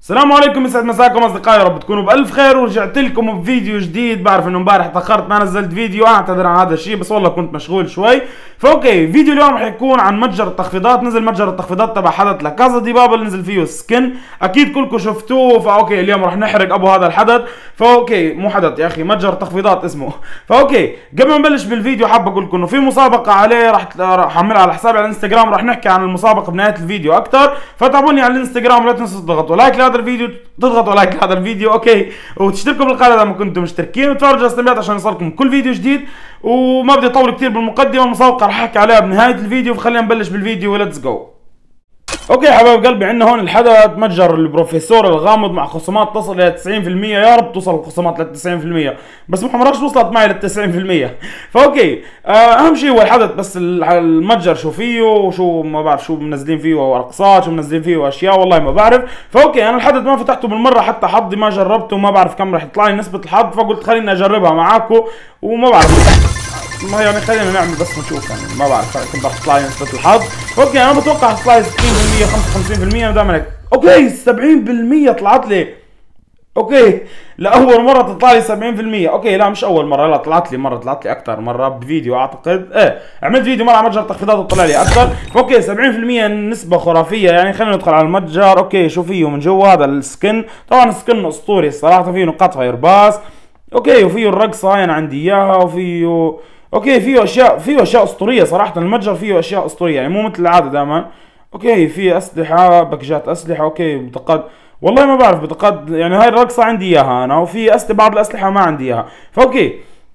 السلام عليكم، يسعد مساكم اصدقائي، رب تكونوا بالف خير. ورجعت لكم بفيديو جديد. بعرف انه امبارح تاخرت ما نزلت فيديو، اعتذر عن هذا الشيء، بس والله كنت مشغول شوي. فاوكي، فيديو اليوم راح يكون عن متجر التخفيضات. نزل متجر التخفيضات تبع حدث لا كازا دي بابل، نزل فيه سكن، اكيد كلكم شفتوه. فاوكي اليوم راح نحرق ابو هذا الحدث. فاوكي مو حدث يا اخي، متجر تخفيضات اسمه. فاوكي قبل ما نبلش بالفيديو حاب اقول لكم انه في مسابقه عليه، راح اعملها على حسابي على الانستغرام. راح نحكي عن المسابقه بنهايه الفيديو اكثر، فتابعوني على الانستغرام. لا تنسوا تضغطوا لايك لهذا الفيديو، تضغطوا لايك لهذا الفيديو اوكي، وتشتركوا بالقناه اذا ما كنتم مشتركين، وتفعلوا جرس التنبيهات عشان يوصلكم كل فيديو جديد. وما بدي اطول كثير بالمقدمه، المسابقه راح احكي عليها بنهايه الفيديو، فخلينا نبلش بالفيديو. ليتس جو. اوكي حبايب قلبي، عندنا هون الحدث متجر البروفيسور الغامض مع خصومات تصل الى 90%. يا رب توصل الخصومات لل 90%، بس ما مرقش وصلت معي لل 90%. فاوكي اهم شيء هو الحدث، بس المتجر شو فيه وشو ما بعرف، شو منزلين فيه رقصات، شو منزلين فيه اشياء والله ما بعرف. فاوكي انا الحدث ما فتحته بالمره، حتى حظي ما جربته، ما بعرف كم راح يطلع لي نسبه الحظ، فقلت خليني اجربها معاكم. وما بعرف ما يعني، خلينا نعمل بس نشوف. يعني ما بعرف كم راح تطلع لي نسبة الحظ. اوكي انا بتوقع تطلع لي 60% 55% دائما هيك. اوكي 70% طلعت لي. اوكي لاول مرة تطلع لي 70%. اوكي لا مش اول مرة، لا طلعت لي مرة، طلعت لي اكثر مرة بفيديو اعتقد. عملت فيديو مرة على متجر تخفيضات وطلع لي اكثر. اوكي 70% نسبة خرافية يعني. خلينا ندخل على المتجر. اوكي شو فيه من جوا؟ هذا السكن، طبعا السكن اسطوري الصراحة. فيه نقاط فاير باس، اوكي، وفيه الرقصة انا عندي اياها، وفيه اوكي فيه اشياء اسطوريه صراحه. المتجر فيه اشياء اسطوريه يعني، مو مثل العاده دائما. اوكي في اسلحه، باكجات اسلحه، اوكي بطاقات، والله ما بعرف بطاقات يعني. هاي الرقصه عندي اياها انا، وفي بعض الاسلحه ما عندي اياها. فاوكي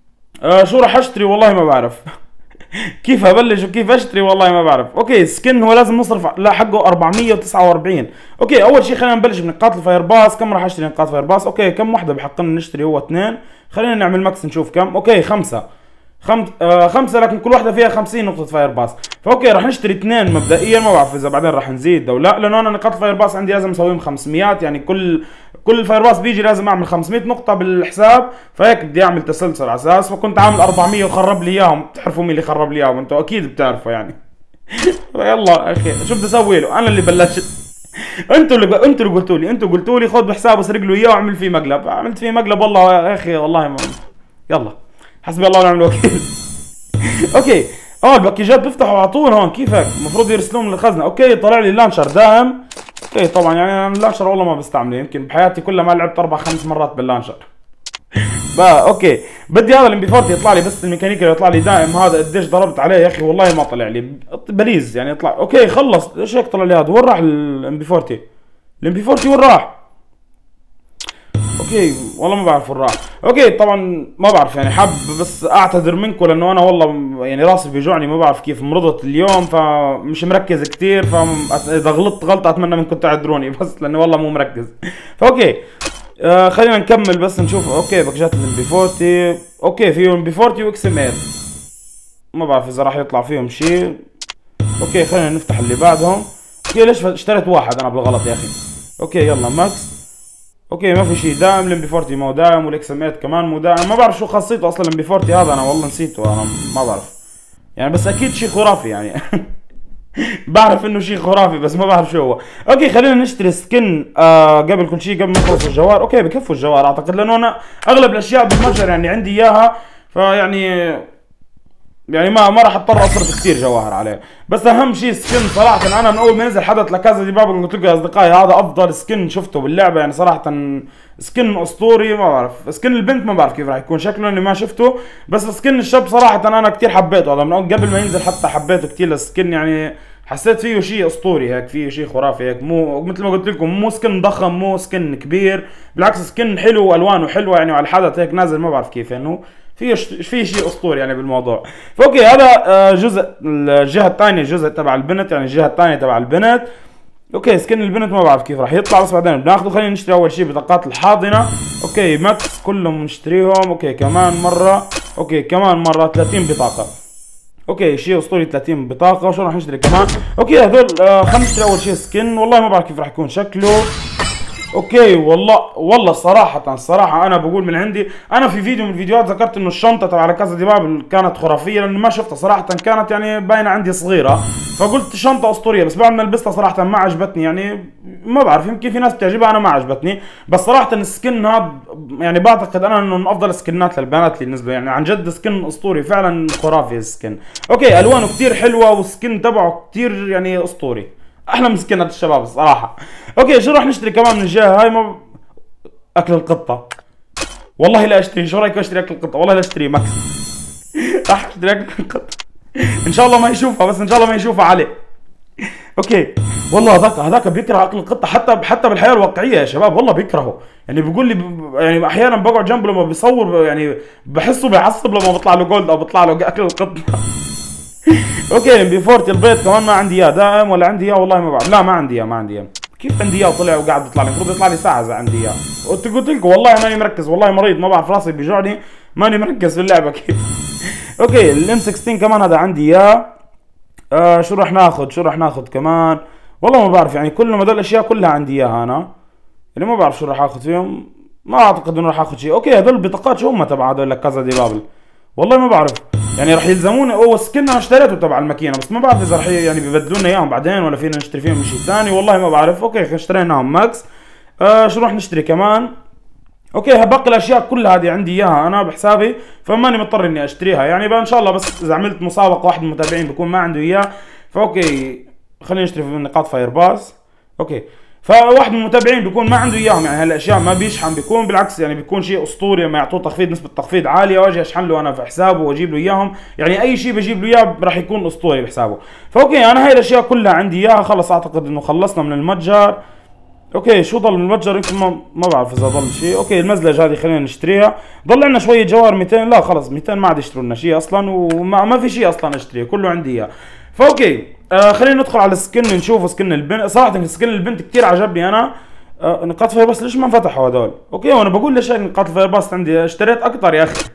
شو راح اشتري والله ما بعرف. كيف ابلش وكيف اشتري والله ما بعرف. اوكي سكن هو لازم نصرف لا حقه 449. اوكي اول شيء خلينا نبلش بنقاط الفاير باس. كم راح اشتري نقاط فاير باس؟ اوكي كم وحده بحق لنا نشتري؟ هو 2. خلينا نعمل ماكس نشوف كم. اوكي 5، لكن كل واحدة فيها 50 نقطة فاير باس. فاوكي راح نشتري 2 مبدئيا، ما بعرف اذا بعدين راح نزيد او لا، لانه انا نقاط الفاير باس عندي لازم اسويهم 500 يعني. كل فاير باس بيجي لازم اعمل 500 نقطة بالحساب، فهيك بدي اعمل تسلسل على اساس. فكنت عامل 400 وخرب لي اياهم. بتعرفوا مين اللي خرب لي اياهم؟ انتم اكيد بتعرفوا يعني. يلا اخي شو بدي اسوي له؟ انا اللي بلشت. انتوا اللي قلتوا لي خذ بحسابه سرق له اياه واعمل فيه مقلب. عملت فيه مقلب والله يا اخي، والله ما. يلا حسبي الله ونعم الوكيل. اوكي الباكيجات بيفتحوا على طول هون. كيف هيك؟ المفروض يرسلون للخزنه. اوكي طلع لي اللانشر دائم. اوكي طبعا يعني انا اللانشر والله ما بستعمله، يمكن بحياتي كلها ما لعبت 4-5 مرات باللانشر. بقى اوكي بدي هذا الام بي 40 يطلع لي، بس الميكانيكا اللي يطلع لي دائم هذا قديش ضربت عليه يا اخي والله ما طلع لي بليز يعني. يطلع اوكي خلص. ايش هيك طلع لي هذا؟ وين راح الام بي 40؟ الام بي 40 وين راح؟ اوكي والله ما بعرف وين راح. اوكي طبعا ما بعرف يعني، حاب بس اعتذر منكم لانه انا والله يعني راسي بيوجعني، ما بعرف كيف مرضت اليوم، فمش مركز كثير. فاذا غلطت غلطه اتمنى منكم تعذروني، بس لاني والله مو مركز. فاوكي خلينا نكمل بس نشوف. اوكي باكجات الام بي 40. اوكي فيه ام بي 40 واكس ام ار، ما بعرف اذا راح يطلع فيهم شيء. اوكي خلينا نفتح اللي بعدهم. اوكي ليش اشتريت واحد انا بالغلط يا اخي؟ اوكي يلا ماكس. اوكي ما في شيء دائم. الام بي 40 مو دائم، والاكس ام 8 كمان مو دائم. ما بعرف شو خاصيته اصلا الام بي 40 هذا، انا والله نسيته. انا ما بعرف يعني، بس اكيد شيء خرافي يعني. بعرف انه شيء خرافي بس ما بعرف شو هو. اوكي خلينا نشتري سكن قبل كل شيء، قبل ما نخلص الجوار. اوكي بكفوا الجوار اعتقد، لانه انا اغلب الاشياء بالمتجر يعني عندي اياها، فيعني ما راح اضطر اصرف كثير جواهر عليه. بس اهم شيء سكن صراحه. انا من اول ما نزل حدث لا كازا دي بابل قلت لكم يا اصدقائي هذا افضل سكن شفته باللعبه يعني صراحه. سكن اسطوري. ما بعرف سكن البنت ما بعرف كيف راح يكون شكله اني ما شفته، بس سكن الشاب صراحه انا كثير حبيته. هذا من قبل ما ينزل حتى حبيته كثير السكن يعني. حسيت فيه شيء اسطوري هيك، فيه شيء خرافي هيك. مو مثل ما قلت لكم، مو سكن ضخم، مو سكن كبير، بالعكس سكن حلو والوانه حلوه يعني. وعلى الحدث هيك نازل ما بعرف كيف انه في شيء اسطوري يعني بالموضوع. فاوكي هذا جزء الجهه الثانيه، الجزء تبع البنت يعني، الجهه الثانيه تبع البنت. اوكي سكن البنت ما بعرف كيف راح يطلع، بس بعدين بناخذه. خلينا نشتري اول شيء بطاقات الحاضنه. اوكي ماكس كلهم نشتريهم. اوكي كمان مره. اوكي كمان مره 30 بطاقه. اوكي شيء اسطوري 30 بطاقه. وشو راح نشتري كمان؟ اوكي هذول خلينا نشتري اول شيء سكن. والله ما بعرف كيف راح يكون شكله. اوكي والله الصراحة انا بقول من عندي، انا في فيديو من الفيديوهات ذكرت انه الشنطة تبع لا كازا دي بابل كانت خرافية لانه ما شفتها صراحة، كانت يعني باينة عندي صغيرة، فقلت شنطة اسطورية، بس بعد ما لبستها صراحة ما عجبتني، يعني ما بعرف يمكن في ناس بتعجبها، انا ما عجبتني، بس صراحة السكن هذا يعني بعتقد انا انه من افضل السكنات للبنات اللي نزلوا، يعني عن جد سكن اسطوري فعلا خرافي السكن. اوكي الوانه كثير حلوة والسكن تبعه كثير يعني اسطوري، احلى من سكنات الشباب الصراحة. اوكي شو راح نشتري كمان من الجهة هاي؟ ما اكل القطة، والله لا اشتري، شو رايك اشتري اكل القطة؟ والله لا اشتري ماكس راح اشتري اكل القطة ان شاء الله ما يشوفها، بس ان شاء الله ما يشوفها علي. اوكي والله هذاك بيكره اكل القطة، حتى بالحياة الواقعية يا شباب والله بيكرهه، يعني بيقول لي يعني احيانا بقعد جنبه لما بيصور يعني بحسه بيعصب لما بيطلع له جولد او بيطلع له اكل القطة. اوكي ام بي 40 البيض كمان ما عندي اياه دائم، ولا عندي اياه والله ما بعرف، لا ما عندي اياه كيف عندي اياه وطلع وقاعد بيطلع لي؟ المفروض يطلع لي ساعه اذا عندي اياه. قلت لكم والله ماني مركز، والله مريض ما بعرف راسي بيجعني، ماني مركز في اللعبه كيف. اوكي الام 16 كمان هذا عندي اياه. شو راح ناخذ كمان؟ والله ما بعرف، يعني كل ما هدول الاشياء كلها عندي اياها انا، يعني ما بعرف شو راح اخذ فيهم، ما اعتقد انه راح اخذ شيء. اوكي هدول البطاقات شو هم تبع هدول لا كازا دي بابل؟ والله ما بعرف، يعني راح يلزموني، سكن انا اشتريته تبع الماكينه، بس ما بعرف اذا راح يعني بيبدلوا لنا اياهم بعدين ولا فينا نشتري فيهم شيء ثاني، والله ما بعرف. اوكي اشتريناهم ماكس. شو راح نشتري كمان؟ اوكي باقي الاشياء كلها هذه عندي اياها انا بحسابي، فماني مضطر اني اشتريها، يعني بقى ان شاء الله بس اذا عملت مسابقه واحد من المتابعين بيكون ما عنده اياه، فاوكي خلينا نشتري في نقاط فاير باس. اوكي فواحد من المتابعين بيكون ما عنده اياهم، يعني هالاشياء ما بيشحن، بيكون بالعكس يعني بيكون شيء اسطوري لما يعطوه تخفيض، نسبه تخفيض عاليه، واجي اشحن له انا في حسابه واجيب له اياهم، يعني اي شيء بجيب له اياه راح يكون اسطوري بحسابه. فاوكي انا هاي الاشياء كلها عندي اياها، خلص اعتقد انه خلصنا من المتجر. اوكي شو ضل من المتجر؟ يمكن ما بعرف اذا ضل شيء. اوكي المزلج هذه خلينا نشتريها، ضل عندنا شويه جوار 200، لا خلص 200 ما عاد يشتروا لنا شيء اصلا، وما في شيء اصلا اشتريه كله عندي اياه. فاوكي خلينا ندخل على السكن نشوف سكن البنت. صراحه سكن البنت كثير عجبني انا. نقاط فاير باس ليش ما انفتحوا هذول؟ اوكي وانا بقول ليش هيك نقاط الفاير باس عندي اشتريت اكثر يا اخي.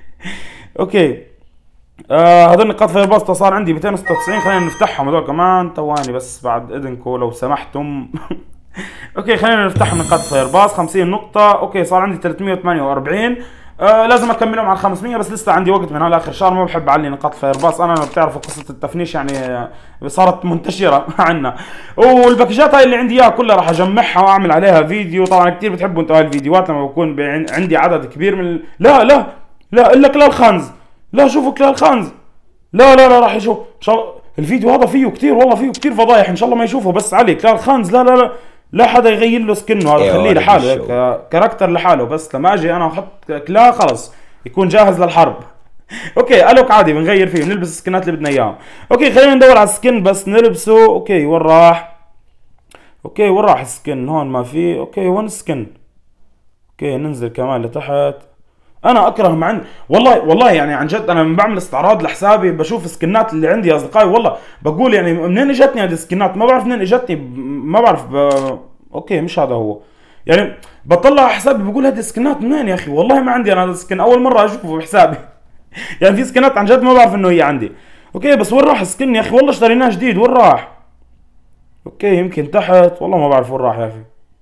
اوكي هذول نقاط فاير باس صار عندي 296، خلينا نفتحهم هذول كمان ثواني بس بعد اذنكم لو سمحتم. اوكي خلينا نفتح نقاط فاير باس 50 نقطة. اوكي صار عندي 348. لازم اكملهم على 500 بس لسه عندي وقت من هلا اخر شهر، ما بحب اعلي نقاط فاير باس، انا بتعرفوا قصة التفنيش يعني صارت منتشرة عنا. والباكجات هاي اللي عندي اياها كلها راح اجمعها واعمل عليها فيديو، طبعا كثير بتحبوا انتم هاي الفيديوهات لما بكون عندي عدد كبير من لا الا كلال خانز، لا شوفوا كلال خانز، لا راح يشوف ان شاء الله الفيديو هذا فيه كثير، والله فيه كثير فضايح، ان شاء الله ما يشوفوا بس علي كلال خانز، لا حدا يغير له سكنه، هذا خليه لحاله كاركتر لحاله، بس لما اجي انا احط كلا خلص يكون جاهز للحرب. اوكي الوك عادي بنغير فيه بنلبس السكنات اللي بدنا اياهم. اوكي خلينا ندور على السكن بس نلبسه. اوكي وين راح؟ اوكي وين راح السكن؟ هون ما في. اوكي وين السكن؟ اوكي ننزل كمان لتحت. انا اكره والله يعني عن جد انا من بعمل استعراض لحسابي بشوف السكنات اللي عندي يا اصدقائي، والله بقول يعني منين اجتني هذه السكنات، ما بعرف منين اجتني، ما بعرف اوكي مش هذا هو، يعني بطلع على حسابي بقول هذه السكنات منين يا اخي، والله ما عندي انا هذا السكن، اول مره اشوفه بحسابي. يعني في سكنات عن جد ما بعرف انه هي عندي. اوكي بس وين راح السكن يا اخي؟ والله اشتريناه جديد، وين راح؟ اوكي يمكن تحت، والله ما بعرف وين راح يا اخي.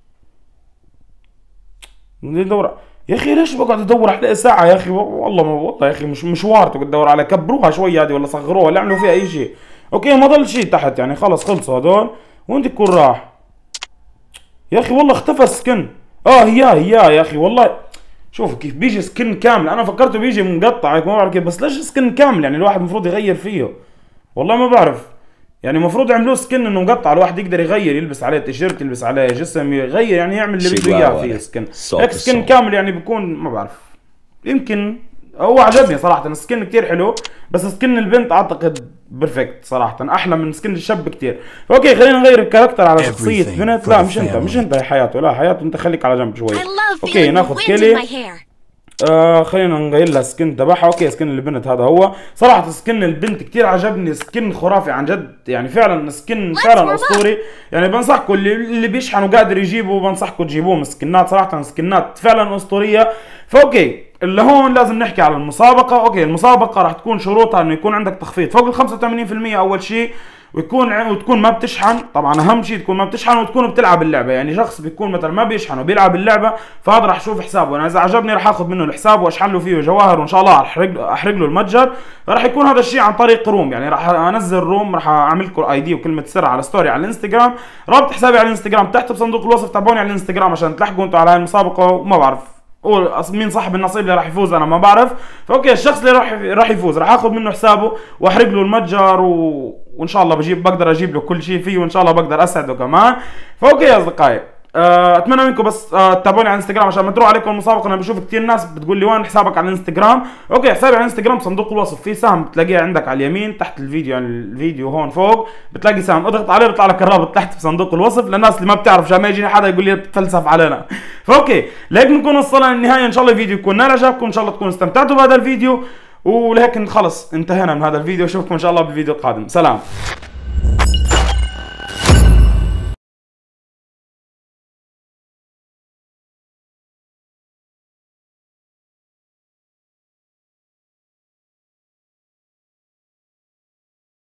بدي ندور يا اخي، ليش بقعد ادور عليه ساعة يا اخي؟ والله يا اخي مش مشوار تقعد تدور عليه، كبروها شوي هذه ولا صغروها ولا اعملوا فيها اي شيء. اوكي ما ضل شيء تحت يعني، خلص خلصوا هذول. وين يكون راح؟ يا اخي والله اختفى السكن. هي يا اخي والله شوفوا كيف بيجي سكن كامل، انا فكرته بيجي مقطع ما بعرف كيف، بس ليش سكن كامل؟ يعني الواحد المفروض يغير فيه، والله ما بعرف، يعني المفروض يعملوه سكن انه مقطع الواحد يقدر يغير، يلبس عليه تيشيرت، يلبس عليه جسم، يغير يعني يعمل اللي بده اياه فيه سكن. هيك سكن كامل يعني بيكون ما بعرف، يمكن هو عجبني صراحة السكن كتير حلو، بس سكن البنت اعتقد بيرفكت صراحة، احلى من سكن الشاب كتير. اوكي خلينا نغير الكاركتر على شخصية بنت. لا مش انت يا حياته، لا حياته انت خليك على جنب شوي. اوكي ناخذ كيلي. خلينا نغير لها سكن تبعها. اوكي سكن البنت هذا هو. صراحة سكن البنت كتير عجبني، سكن خرافي عن جد، يعني فعلا سكن فعلا اسطوري، يعني بنصحكم اللي بيشحن وقادر يجيبه بنصحكم تجيبوه، سكنات صراحة سكنات فعلا اسطورية. فاوكي اللي هون لازم نحكي على المسابقة. اوكي المسابقة راح تكون شروطها انه يكون عندك تخفيض فوق ال 85% اول شيء، وتكون ما بتشحن، طبعا اهم شيء تكون ما بتشحن وتكون بتلعب اللعبه. يعني شخص بيكون مثلا ما بيشحن وبيلعب اللعبه، فهذا راح اشوف حسابه، انا اذا عجبني راح اخذ منه الحساب واشحن له فيه جواهر، وان شاء الله راح احرق له المتجر. راح يكون هذا الشيء عن طريق روم، يعني راح انزل روم، راح اعمل لكم اي دي وكلمه سر على ستوري على الانستغرام. رابط حسابي على الانستغرام تحت بصندوق الوصف، تابعوني على الانستغرام عشان تلحقوا انتم على هاي المسابقه. وما بعرف مين صاحب النصيب اللي راح يفوز، انا ما بعرف. فاوكي الشخص اللي راح يفوز راح اخذ منه حسابه واحرق له المتجر وان شاء الله بقدر اجيب له كل شيء فيه، وان شاء الله بقدر اسعده كمان. فاوكي يا اصدقائي، اتمنى منكم بس تتابعوني على الانستغرام عشان ما تروح عليكم المسابقه. انا بشوف كثير ناس بتقول لي وين حسابك على الانستغرام. اوكي حسابي على الانستغرام صندوق الوصف، في سهم بتلاقيه عندك على اليمين تحت الفيديو، يعني الفيديو هون فوق بتلاقي سهم، اضغط عليه بيطلع لك الرابط تحت بصندوق الوصف للناس اللي ما بتعرف، عشان ما يجيني حدا يقول لي بتفلسف علينا. فاوكي لهيك بنكون وصلنا للنهايه، ان شاء الله الفيديو يكون نال اعجابكم، ان شاء الله تكونوا استمتعتوا بهذا الفيديو، ولهيك خلص انتهينا من هذا الفيديو. اشوفكم ان شاء الله بالفيديو القادم، سلام.